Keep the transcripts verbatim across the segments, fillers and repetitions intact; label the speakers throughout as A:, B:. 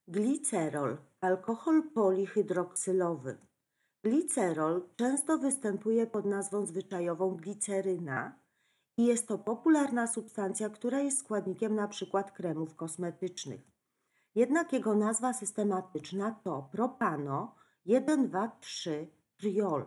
A: Glicerol, alkohol polihydroksylowy. Glicerol często występuje pod nazwą zwyczajową gliceryna i jest to popularna substancja, która jest składnikiem np. kremów kosmetycznych. Jednak jego nazwa systematyczna to propano jeden dwa trzy triol.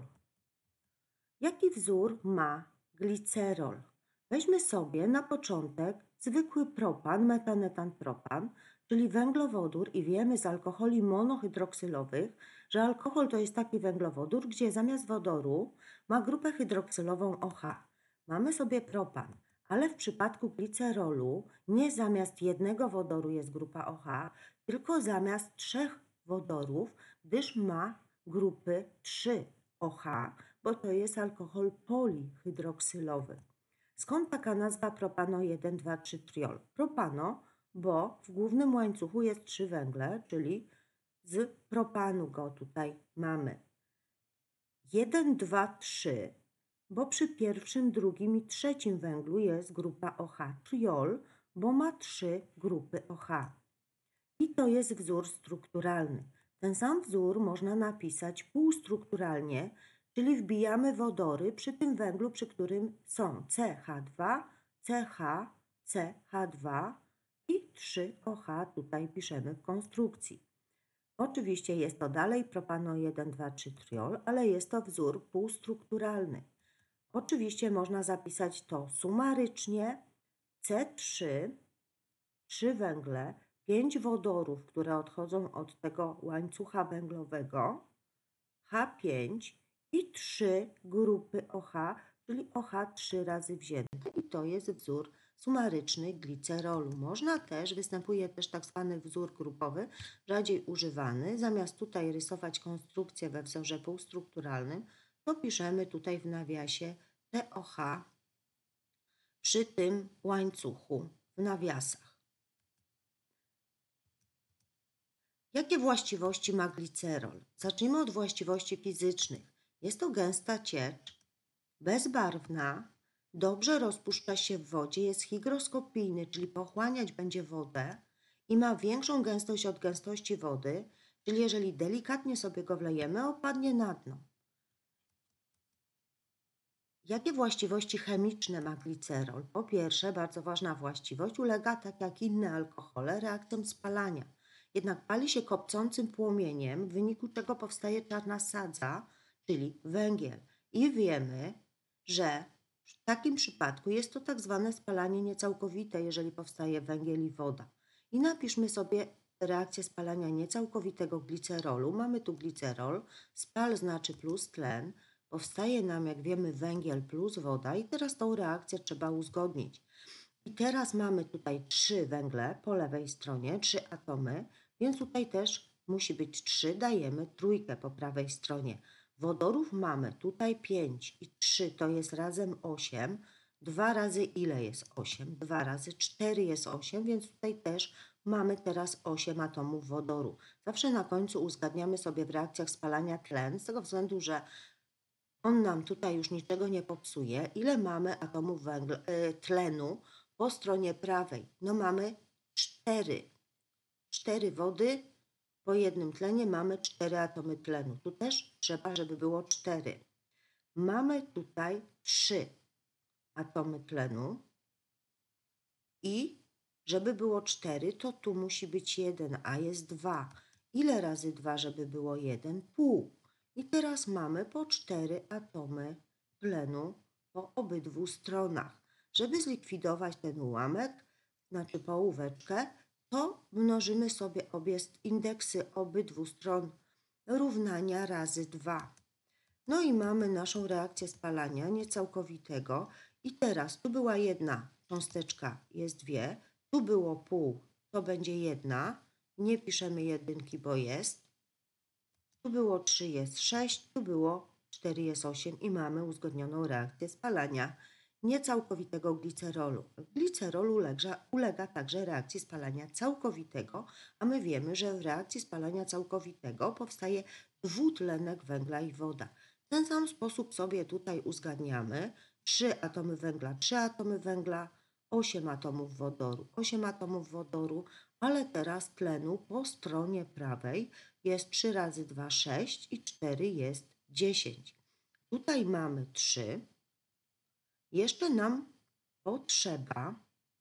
A: Jaki wzór ma glicerol? Weźmy sobie na początek zwykły propan, metanetanpropan, czyli węglowodór i wiemy z alkoholi monohydroksylowych, że alkohol to jest taki węglowodór, gdzie zamiast wodoru ma grupę hydroksylową O H. Mamy sobie propan, ale w przypadku glicerolu nie zamiast jednego wodoru jest grupa O H, tylko zamiast trzech wodorów, gdyż ma grupy trzy O H, bo to jest alkohol polihydroksylowy. Skąd taka nazwa propano jeden dwa trzy triol? Propano, bo w głównym łańcuchu jest trzy węgle, czyli z propanu go tutaj mamy. jeden, dwa, trzy, bo przy pierwszym, drugim i trzecim węglu jest grupa O H. Triol, bo ma trzy grupy O H. I to jest wzór strukturalny. Ten sam wzór można napisać półstrukturalnie, czyli wbijamy wodory przy tym węglu, przy którym są C H dwa, C H, C H dwa i trzy O H tutaj piszemy w konstrukcji. Oczywiście jest to dalej propano jeden dwa trzy triol, ale jest to wzór półstrukturalny. Oczywiście można zapisać to sumarycznie. C trzy, trzy węgle, pięć wodorów, które odchodzą od tego łańcucha węglowego, H pięć i trzy grupy O H, czyli O H trzy razy wzięte. I to jest wzór sumaryczny glicerolu. Można też, występuje też tak zwany wzór grupowy, rzadziej używany. Zamiast tutaj rysować konstrukcję we wzorze półstrukturalnym, to piszemy tutaj w nawiasie T O H przy tym łańcuchu w nawiasach. Jakie właściwości ma glicerol? Zacznijmy od właściwości fizycznych. Jest to gęsta ciecz, bezbarwna, dobrze rozpuszcza się w wodzie, jest hygroskopijny, czyli pochłaniać będzie wodę i ma większą gęstość od gęstości wody, czyli jeżeli delikatnie sobie go wlejemy, opadnie na dno. Jakie właściwości chemiczne ma glicerol? Po pierwsze, bardzo ważna właściwość, ulega tak jak inne alkohole reakcjom spalania. Jednak pali się kopcącym płomieniem, w wyniku czego powstaje czarna sadza, czyli węgiel. I wiemy, że w takim przypadku jest to tak zwane spalanie niecałkowite, jeżeli powstaje węgiel i woda. I napiszmy sobie reakcję spalania niecałkowitego glicerolu. Mamy tu glicerol, spal znaczy plus tlen, powstaje nam, jak wiemy, węgiel plus woda i teraz tą reakcję trzeba uzgodnić. I teraz mamy tutaj trzy węgle po lewej stronie, trzy atomy, więc tutaj też musi być trzy, dajemy trójkę po prawej stronie. Wodorów mamy tutaj pięć i trzy to jest razem osiem. dwa razy ile jest osiem? dwa razy cztery jest osiem, więc tutaj też mamy teraz osiem atomów wodoru. Zawsze na końcu uzgadniamy sobie w reakcjach spalania tlen, z tego względu, że on nam tutaj już niczego nie popsuje. Ile mamy atomów węgla, y, tlenu po stronie prawej? No mamy cztery. cztery wody, po jednym tlenie mamy cztery atomy tlenu. Tu też trzeba, żeby było cztery. Mamy tutaj trzy atomy tlenu i żeby było cztery, to tu musi być jeden, a jest dwa. Ile razy dwa, żeby było jeden? Pół. I teraz mamy po cztery atomy tlenu po obydwu stronach. Żeby zlikwidować ten ułamek, znaczy połóweczkę, to mnożymy sobie obie indeksy obydwu stron równania razy dwa. No i mamy naszą reakcję spalania niecałkowitego. I teraz tu była jedna cząsteczka, jest dwie. Tu było pół, to będzie jedna. Nie piszemy jedynki, bo jest. Tu było trzy, jest sześć. Tu było cztery, jest osiem. I mamy uzgodnioną reakcję spalania niecałkowitego glicerolu. Glicerol ulega, ulega także reakcji spalania całkowitego, a my wiemy, że w reakcji spalania całkowitego powstaje dwutlenek węgla i woda. W ten sam sposób sobie tutaj uzgadniamy trzy atomy węgla, trzy atomy węgla, osiem atomów wodoru, osiem atomów wodoru, ale teraz tlenu po stronie prawej jest trzy razy dwa, sześć i cztery jest dziesięć. Tutaj mamy trzy. Jeszcze nam potrzeba,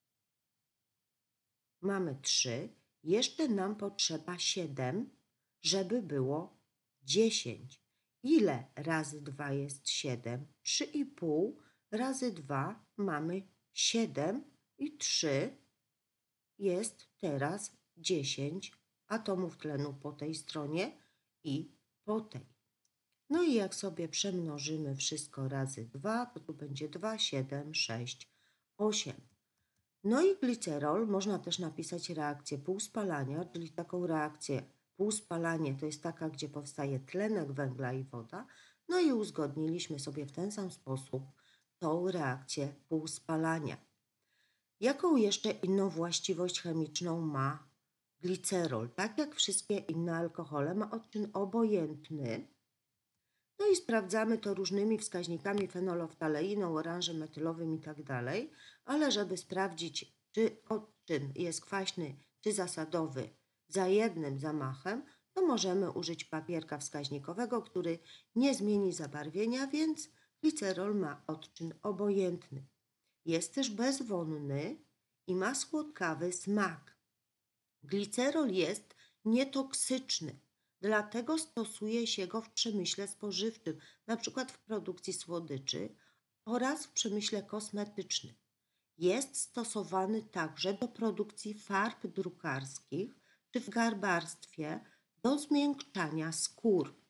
A: mamy trzy, jeszcze nam potrzeba siedem, żeby było dziesięć. Ile razy dwa jest siedem? trzy i pół razy dwa mamy siedem i trzy jest teraz dziesięć atomów tlenu po tej stronie i po tej. No i jak sobie przemnożymy wszystko razy dwa, to tu będzie dwa, siedem, sześć, osiem. No i glicerol można też napisać reakcję półspalania, czyli taką reakcję półspalanie to jest taka, gdzie powstaje tlenek węgla i woda. No i uzgodniliśmy sobie w ten sam sposób tą reakcję półspalania. Jaką jeszcze inną właściwość chemiczną ma glicerol? Tak jak wszystkie inne alkohole ma odczyn obojętny. No i sprawdzamy to różnymi wskaźnikami, fenoloftaleiną, oranżem metylowym i tak dalej, ale żeby sprawdzić, czy odczyn jest kwaśny czy zasadowy za jednym zamachem, to możemy użyć papierka wskaźnikowego, który nie zmieni zabarwienia, więc glicerol ma odczyn obojętny. Jest też bezwonny i ma słodkawy smak. Glicerol jest nietoksyczny, dlatego stosuje się go w przemyśle spożywczym, na przykład w produkcji słodyczy oraz w przemyśle kosmetycznym. Jest stosowany także do produkcji farb drukarskich czy w garbarstwie do zmiękczania skór.